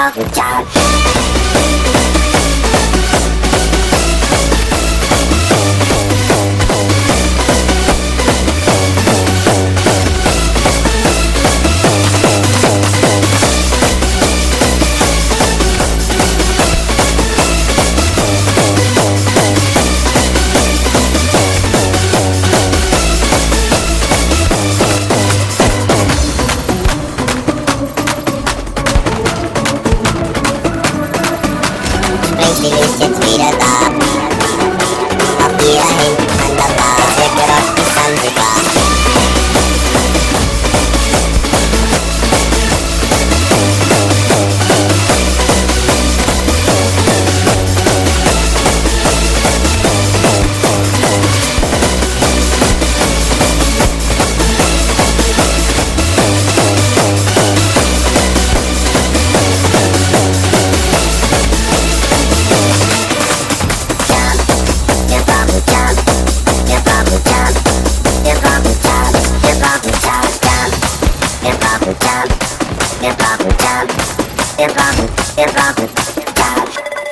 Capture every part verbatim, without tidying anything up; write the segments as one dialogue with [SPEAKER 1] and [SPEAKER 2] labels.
[SPEAKER 1] Jüterbog, jump. Die ist jetzt wieder da. Auf ihr hinten an der Bar, es wird gerockt bis Sansibar. Wir brauchen Jump, wir brauchen, wir brauchen Jump.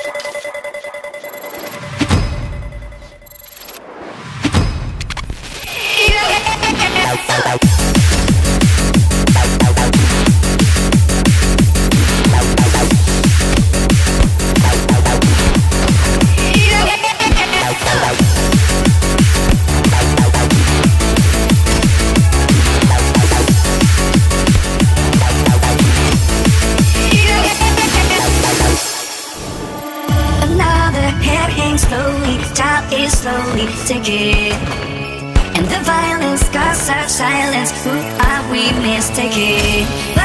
[SPEAKER 2] Slowly, time is slowly ticking, and the violence caused our silence. Who are we mistaken?